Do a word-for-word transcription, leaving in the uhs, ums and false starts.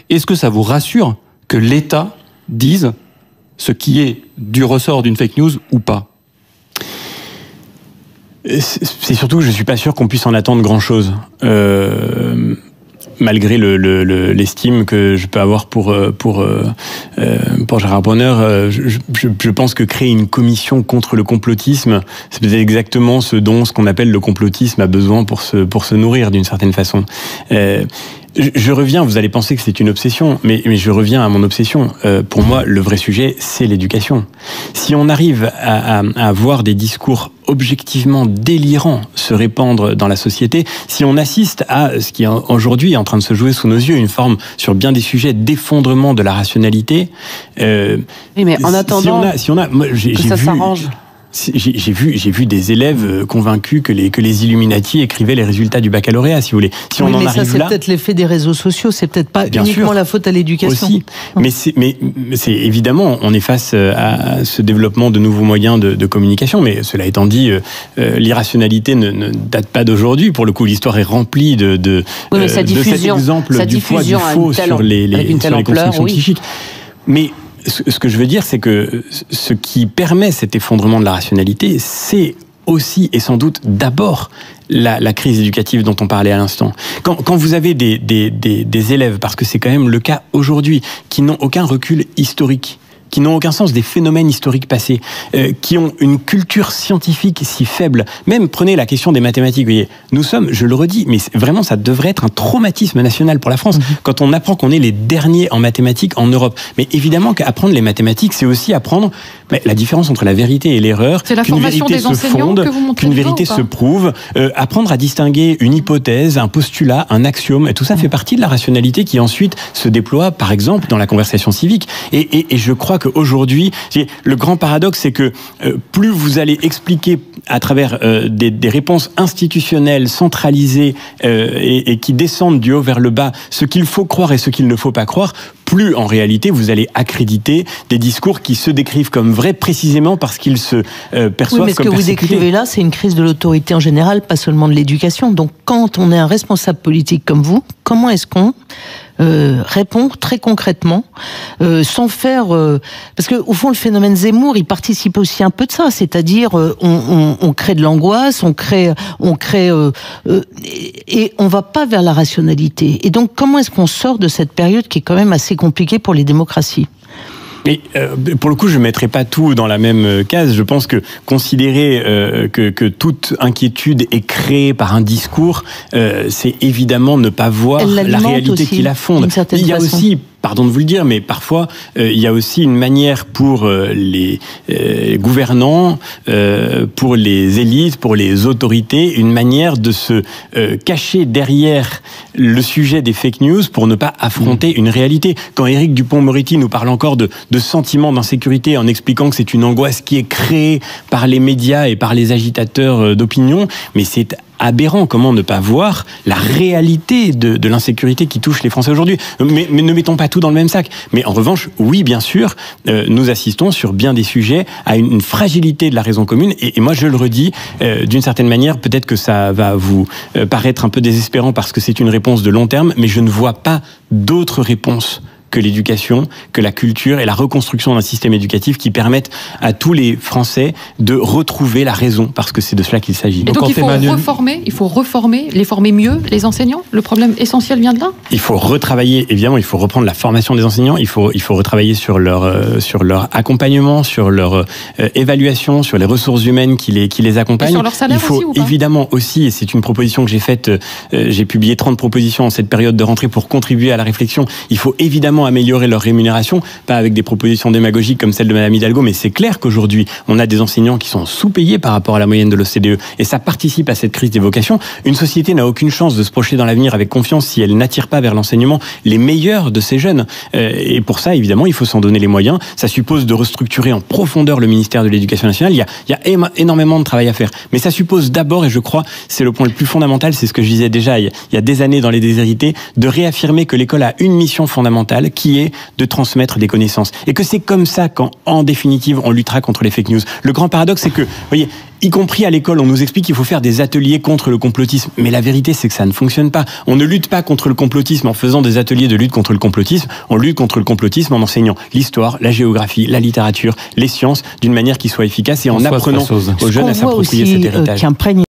Est-ce que ça vous rassure que l'État dise ce qui est du ressort d'une fake news ou pas ? C'est surtout que je ne suis pas sûr qu'on puisse en attendre grand-chose. Euh, malgré le, le, le, l'estime que je peux avoir pour, pour, euh, pour Gérard Bronner, je, je, je pense que créer une commission contre le complotisme, c'est peut-être exactement ce dont ce qu'on appelle le complotisme a besoin pour se, pour se nourrir d'une certaine façon. Euh, Je, je reviens, vous allez penser que c'est une obsession, mais, mais je reviens à mon obsession. Euh, pour moi, le vrai sujet, c'est l'éducation. Si on arrive à, à, à voir des discours objectivement délirants se répandre dans la société, si on assiste à ce qui est aujourd'hui en train de se jouer sous nos yeux, une forme sur bien des sujets d'effondrement de la rationalité. Euh, oui, mais en attendant, si on a, si on a, moi, j'ai, que j'ai ça vu, s'arrange. J'ai, j'ai vu, j'ai vu des élèves convaincus que les que les Illuminati écrivaient les résultats du baccalauréat, si vous voulez. Si oui, on en mais arrive ça, c'est là, peut-être l'effet des réseaux sociaux. C'est peut-être pas bien uniquement sûr, la faute à l'éducation. Aussi, mais c'est mais c'est évidemment, on est face à ce développement de nouveaux moyens de, de communication. Mais cela étant dit, euh, l'irrationalité ne, ne date pas d'aujourd'hui. Pour le coup, l'histoire est remplie de de, oui, mais sa euh, de cet exemple sa du poids du faux telle, sur les, les, sur les ampleur, constructions oui. psychiques. Mais ce que je veux dire, c'est que ce qui permet cet effondrement de la rationalité, c'est aussi et sans doute d'abord la, la crise éducative dont on parlait à l'instant. Quand, quand vous avez des, des, des, des élèves, parce que c'est quand même le cas aujourd'hui, qui n'ont aucun recul historique, qui n'ont aucun sens des phénomènes historiques passés, euh, qui ont une culture scientifique si faible. Même prenez la question des mathématiques, vous voyez, nous sommes, je le redis, mais vraiment ça devrait être un traumatisme national pour la France, mmh. quand on apprend qu'on est les derniers en mathématiques en Europe. Mais évidemment qu'apprendre les mathématiques, c'est aussi apprendre mais la différence entre la vérité et l'erreur, c'est la qu'une formation vérité des se enseignants fonde, que vous montrez qu'une du doigt vérité ou pas se prouve, euh, apprendre à distinguer une hypothèse, un postulat, un axiome, et tout ça mmh. fait partie de la rationalité qui ensuite se déploie, par exemple, dans la conversation civique. Et, et, et je crois qu'aujourd'hui, le grand paradoxe, c'est que euh, plus vous allez expliquer à travers euh, des, des réponses institutionnelles centralisées euh, et, et qui descendent du haut vers le bas ce qu'il faut croire et ce qu'il ne faut pas croire, plus en réalité vous allez accréditer des discours qui se décrivent comme vrais précisément parce qu'ils se euh, perçoivent oui, mais ce comme que vous décrivez là, c'est une crise de l'autorité en général, pas seulement de l'éducation. Donc quand on est un responsable politique comme vous, comment est-ce qu'on Euh, répond très concrètement, euh, sans faire... Euh, parce qu'au fond, le phénomène Zemmour, il participe aussi un peu de ça, c'est-à-dire euh, on, on, on crée de l'angoisse, on crée... On crée euh, euh, et, et on va pas vers la rationalité. Et donc, comment est-ce qu'on sort de cette période qui est quand même assez compliquée pour les démocraties ? Mais euh, pour le coup, je ne mettrai pas tout dans la même case. Je pense que considérer euh, que, que toute inquiétude est créée par un discours, euh, c'est évidemment ne pas voir la réalité aussi, qui la fonde. Il y a façon. aussi... Pardon de vous le dire, mais parfois, euh, il y a aussi une manière pour euh, les euh, gouvernants, euh, pour les élites, pour les autorités, une manière de se euh, cacher derrière le sujet des fake news pour ne pas affronter mmh. une réalité. Quand Éric Dupond-Moretti nous parle encore de, de sentiments d'insécurité en expliquant que c'est une angoisse qui est créée par les médias et par les agitateurs d'opinion, mais c'est aberrant. Comment ne pas voir la réalité de, de l'insécurité qui touche les Français aujourd'hui. Mais, mais ne mettons pas tout dans le même sac. Mais en revanche, oui, bien sûr, euh, nous assistons sur bien des sujets à une, une fragilité de la raison commune. Et, et moi, je le redis, euh, d'une certaine manière, peut-être que ça va vous euh, paraître un peu désespérant parce que c'est une réponse de long terme, mais je ne vois pas d'autres réponses que l'éducation, que la culture et la reconstruction d'un système éducatif qui permettent à tous les Français de retrouver la raison, parce que c'est de cela qu'il s'agit. Et donc, donc il faut Emmanuel... reformer, il faut reformer, les former mieux, les enseignants. Le problème essentiel vient de là. Il faut retravailler, évidemment, il faut reprendre la formation des enseignants, il faut, il faut retravailler sur leur, euh, sur leur accompagnement, sur leur euh, évaluation, sur les ressources humaines qui les, qui les accompagnent. Et sur leur salaire il faut aussi, ou pas évidemment aussi, et c'est une proposition que j'ai faite, euh, j'ai publié trente propositions en cette période de rentrée pour contribuer à la réflexion, il faut évidemment améliorer leur rémunération, pas avec des propositions démagogiques comme celle de Madame Hidalgo, mais c'est clair qu'aujourd'hui, on a des enseignants qui sont sous-payés par rapport à la moyenne de l'O C D E, et ça participe à cette crise des vocations. Une société n'a aucune chance de se projeter dans l'avenir avec confiance si elle n'attire pas vers l'enseignement les meilleurs de ses jeunes. Et pour ça, évidemment, il faut s'en donner les moyens. Ça suppose de restructurer en profondeur le ministère de l'Éducation nationale. Il y a, il y a énormément de travail à faire. Mais ça suppose d'abord, et je crois, c'est le point le plus fondamental, c'est ce que je disais déjà il y a des années dans Les Déshérités, de réaffirmer que l'école a une mission fondamentale qui est de transmettre des connaissances. Et que c'est comme ça qu'en en définitive, on luttera contre les fake news. Le grand paradoxe, c'est que, vous voyez, y compris à l'école, on nous explique qu'il faut faire des ateliers contre le complotisme. Mais la vérité, c'est que ça ne fonctionne pas. On ne lutte pas contre le complotisme en faisant des ateliers de lutte contre le complotisme. On lutte contre le complotisme en enseignant l'histoire, la géographie, la littérature, les sciences, d'une manière qui soit efficace et en Françoise apprenant Passoz. aux jeunes à s'approprier cet héritage. Qui imprègne